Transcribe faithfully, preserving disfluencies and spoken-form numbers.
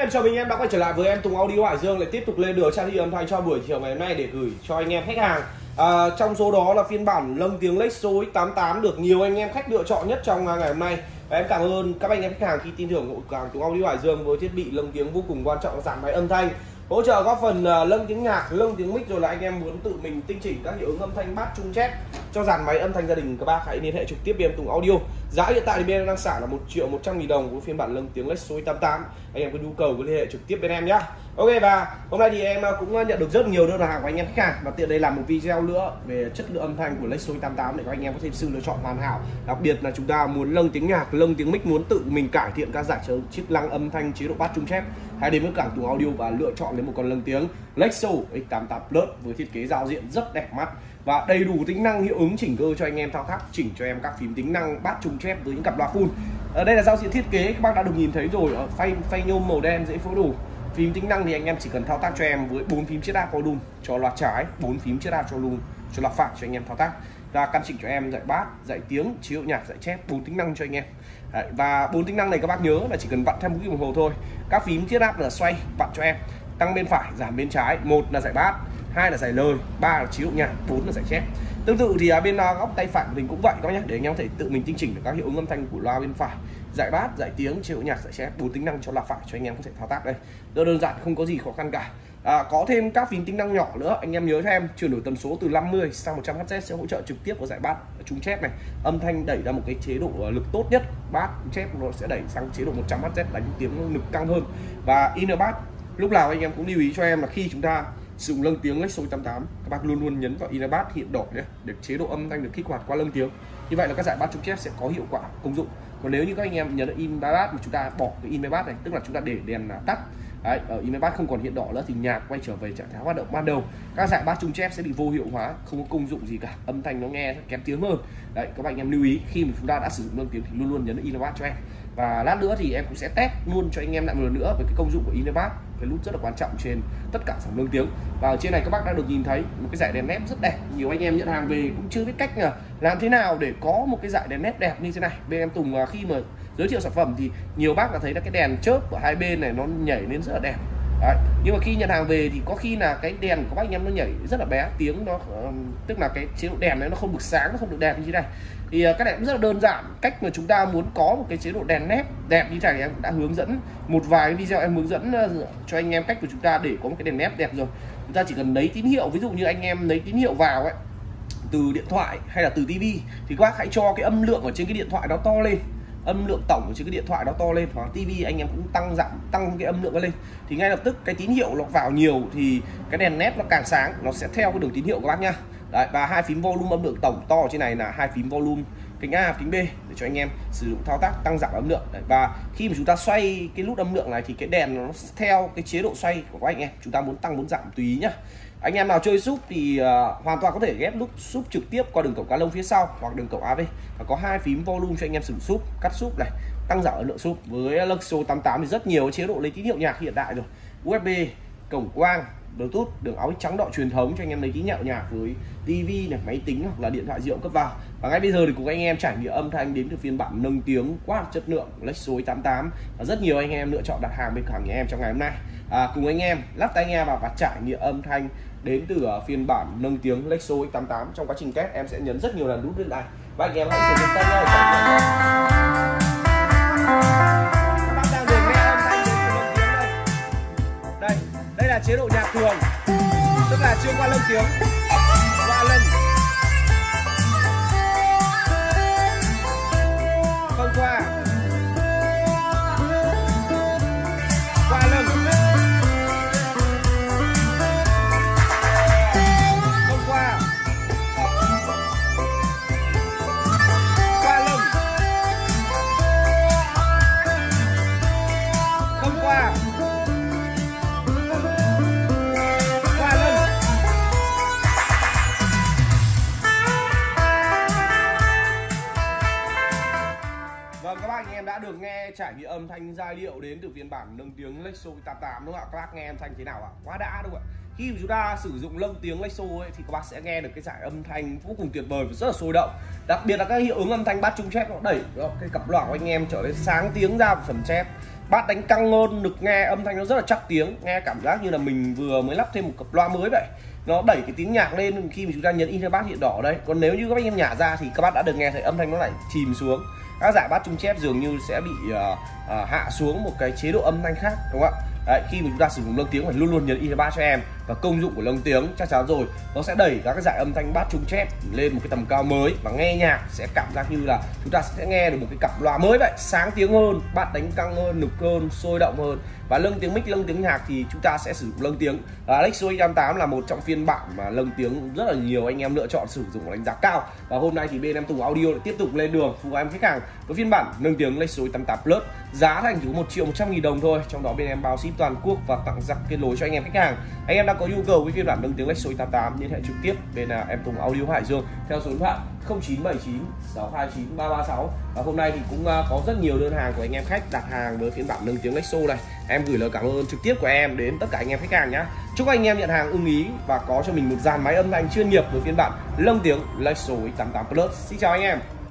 Em chào mình, em đã quay trở lại với em Tùng Audio Hải Dương, lại tiếp tục lên đường trang thị âm thanh cho buổi chiều ngày hôm nay để gửi cho anh em khách hàng. À, trong số đó là phiên bản lâng tiếng Lexo X tám tám được nhiều anh em khách lựa chọn nhất trong ngày hôm nay. Và em cảm ơn các anh em khách hàng khi tin tưởng cửa hàng Tùng Audio Hải Dương với thiết bị lâng tiếng vô cùng quan trọng, dàn máy âm thanh, hỗ trợ góp phần uh, lâng tiếng nhạc, lâng tiếng mic, rồi là anh em muốn tự mình tinh chỉnh các hiệu ứng âm thanh bass trung chép cho dàn máy âm thanh gia đình các bác, hãy liên hệ trực tiếp với em Tùng Audio. Giá hiện tại thì bên em đang xả là một triệu một trăm nghìn đồng với phiên bản lâng tiếng Lexo X tám tám. Anh em có nhu cầu cứ liên hệ trực tiếp bên em nhé. Ok, và hôm nay thì em cũng nhận được rất nhiều đơn hàng của anh em khách hàng, và tiện đây làm một video nữa về chất lượng âm thanh của Lexo X tám tám để các anh em có thêm sự lựa chọn hoàn hảo. Đặc biệt là chúng ta muốn lâng tiếng nhạc, lâng tiếng mic, muốn tự mình cải thiện các giải chức năng âm thanh chế độ bass trung chép, hãy đến với cửa hàng Tùng Audio và lựa chọn lấy một con lâng tiếng Lexo X tám tám Plus với thiết kế giao diện rất đẹp mắt và đầy đủ tính năng hiệu ứng chỉnh cơ cho anh em thao tác, chỉnh cho em các phím tính năng bass trung chép với những cặp loa full. Ở đây là giao diện thiết kế các bác đã được nhìn thấy rồi, ở phay phay nhôm màu đen dễ phối đủ. Phím tính năng thì anh em chỉ cần thao tác cho em với bốn phím chiết áp volume cho loa trái, bốn phím chiết áp cho volume cho loa phải cho anh em thao tác, và căn chỉnh cho em dạy bass, dạy tiếng, chế độ nhạc, dạy chép, bốn tính năng cho anh em. Đấy, và bốn tính năng này các bác nhớ là chỉ cần vặn theo một cái đồng hồ thôi. Các phím chiết áp là xoay vặn cho em, tăng bên phải, giảm bên trái, một là dạy bass, hai là dạy lời, ba là chế độ nhạc, bốn là dạy chép. Tương tự thì bên góc tay phải của mình cũng vậy các bác nhé, để anh em có thể tự mình tinh chỉnh được các hiệu ứng âm thanh của loa bên phải, dạy bass, dạy tiếng, chế độ nhạc, dạy chép, bốn tính năng cho loa phải cho anh em có thể thao tác đây. Rất đơn giản, không có gì khó khăn cả. À, có thêm các phím tính năng nhỏ nữa, anh em nhớ cho em chuyển đổi tần số từ năm mươi sang một trăm héc sẽ hỗ trợ trực tiếp của dạy bass trung chép này, âm thanh đẩy ra một cái chế độ lực tốt nhất, bass chép nó sẽ đẩy sang chế độ một trăm héc, đánh tiếng lực căng hơn. Và inner bass lúc nào anh em cũng lưu ý cho em là khi chúng ta sử dụng lâng tiếng Lexo X tám tám, các bác luôn luôn nhấn vào inner bass hiện đỏ nhé, để chế độ âm thanh được kích hoạt qua lâng tiếng. Như vậy là các giải bass trung chép sẽ có hiệu quả công dụng. Còn nếu như các anh em nhấn in bass mà chúng ta bỏ cái in bass này, tức là chúng ta để đèn tắt, đấy, ở in bass không còn hiện đỏ nữa thì nhạc quay trở về trạng thái hoạt động ban đầu, các giải bass trung chép sẽ bị vô hiệu hóa, không có công dụng gì cả, âm thanh nó nghe kém tiếng hơn. Đấy, các bạn em lưu ý khi mà chúng ta đã sử dụng lâng tiếng thì luôn luôn nhấn in bass cho em. Và lát nữa thì em cũng sẽ test luôn cho anh em lại một lần nữa về cái công dụng của in bass, cái nút rất là quan trọng trên tất cả sản lâng tiếng. Và ở trên này các bác đã được nhìn thấy một cái dải đèn led rất đẹp, nhiều anh em nhận hàng về cũng chưa biết cách là làm thế nào để có một cái dải đèn led đẹp như thế này. Bên em Tùng khi mà giới thiệu sản phẩm thì nhiều bác đã thấy là cái đèn chớp ở hai bên này nó nhảy lên rất là đẹp. Đấy. Nhưng mà khi nhận hàng về thì có khi là cái đèn của các anh em nó nhảy rất là bé, tiếng nó uh, tức là cái chế độ đèn đấy nó không được sáng, nó không được đẹp như thế này. Thì uh, cái này cũng rất là đơn giản, cách mà chúng ta muốn có một cái chế độ đèn led đẹp như thế này em đã hướng dẫn một vài video, em hướng dẫn uh, cho anh em cách của chúng ta để có một cái đèn led đẹp rồi. Chúng ta chỉ cần lấy tín hiệu, ví dụ như anh em lấy tín hiệu vào ấy từ điện thoại hay là từ tivi thì các bác hãy cho cái âm lượng ở trên cái điện thoại đó to lên, âm lượng tổng của trên cái điện thoại đó to lên, hoặc tivi anh em cũng tăng giảm tăng cái âm lượng lên, thì ngay lập tức cái tín hiệu nó vào nhiều thì cái đèn led nó càng sáng, nó sẽ theo cái đường tín hiệu các bác nhá. Đấy, và hai phím volume âm lượng tổng to ở trên này là hai phím volume kính A kính B để cho anh em sử dụng thao tác tăng giảm âm lượng. Đấy, và khi mà chúng ta xoay cái nút âm lượng này thì cái đèn nó sẽ theo cái chế độ xoay của các anh em, chúng ta muốn tăng muốn giảm tùy ý nhá. Anh em nào chơi súp thì uh, hoàn toàn có thể ghép nút súp trực tiếp qua đường cổng cá lông phía sau hoặc đường cổng a vê, và có hai phím volume cho anh em sử dụng súp, cắt súp này, tăng giảm âm lượng súp. Với Lexo tám tám thì rất nhiều chế độ lấy tín hiệu nhạc hiện đại rồi, u ét bê, cổng quang, Bluetooth, đường áo trắng đỏ truyền thống cho anh em lấy tín hiệu nhạc với tivi này, máy tính hoặc là điện thoại di động cấp vào. Và ngay bây giờ thì cùng anh em trải nghiệm âm thanh đến từ phiên bản nâng tiếng quá chất lượng Lexo X tám tám, và rất nhiều anh em lựa chọn đặt hàng bên cửa hàng nhà em trong ngày hôm nay. À, cùng anh em lắp tai nghe vào và trải nghiệm âm thanh đến từ uh, phiên bản nâng tiếng Lexo X tám tám. Trong quá trình test em sẽ nhấn rất nhiều lần nút lên này và anh em hãy sử dụng tai nghe để trải nghiệm. Các bác đang được nghe âm thanh đến từ nâng tiếng đây. Đây, đây là chế độ nhạc thường, tức là chưa qua lâng tiếng, qua lâng, không qua, qua lâng, không qua, qua lâng, không qua, qua lâng. Vâng, các bác anh em đã được nghe trải nghiệm âm thanh giai điệu đến từ phiên bản nâng tiếng Lexo X tám tám đúng không ạ? Các bác nghe âm thanh thế nào ạ? Quá đã đúng không ạ? Khi mà chúng ta sử dụng lâng tiếng Lexo ấy, thì các bác sẽ nghe được cái giải âm thanh vô cùng tuyệt vời và rất là sôi động. Đặc biệt là các hiệu ứng âm thanh bass trung chép nó đẩy cái cặp loa của anh em trở nên sáng tiếng ra phần chép, Bát đánh căng hơn, được nghe âm thanh nó rất là chắc tiếng, nghe cảm giác như là mình vừa mới lắp thêm một cặp loa mới vậy. Nó đẩy cái tiếng nhạc lên khi mà chúng ta nhấn in bát hiện đỏ đây. Còn nếu như các anh em nhả ra thì các bác đã được nghe thấy âm thanh nó lại chìm xuống. Các giải bát chung chép dường như sẽ bị uh, uh, hạ xuống một cái chế độ âm thanh khác, đúng không ạ? Đấy, khi mà chúng ta sử dụng lâng tiếng phải luôn luôn nhấn in bát cho em. Và công dụng của lâng tiếng chắc chắn rồi, nó sẽ đẩy các cái giải âm thanh bát chung chép lên một cái tầm cao mới, và nghe nhạc sẽ cảm giác như là chúng ta sẽ nghe được một cái cặp loa mới vậy, sáng tiếng hơn, bát đánh căng hơn, nực hơn, sôi động hơn. Và lâng tiếng mic, lâng tiếng nhạc thì chúng ta sẽ sử dụng lâng tiếng uh, Lexo X tám tám là một trong phiên bản mà lâng tiếng rất là nhiều anh em lựa chọn sử dụng đánh giá cao. Và hôm nay thì bên em Tùng Audio lại tiếp tục lên đường phục vụ em khách hàng với phiên bản lâng tiếng Lexo X tám tám Plus, giá thành chỉ có một triệu một trăm nghìn đồng thôi, trong đó bên em bao ship toàn quốc và tặng giặc kết nối cho anh em khách hàng. Anh em đang có nhu cầu với phiên bản lâng tiếng Lexo X tám tám liên hệ trực tiếp bên uh, em Tùng Audio Hải Dương theo số điện thoại không chín bảy chín sáu hai chín ba ba sáu. Và hôm nay thì cũng uh, có rất nhiều đơn hàng của anh em khách đặt hàng với phiên bản lâng tiếng Lexo này. Em gửi lời cảm ơn trực tiếp của em đến tất cả anh em khách hàng nhé. Chúc anh em nhận hàng ưng ý và có cho mình một dàn máy âm thanh chuyên nghiệp với phiên bản lâng tiếng Lexo X tám tám Plus. Xin chào anh em.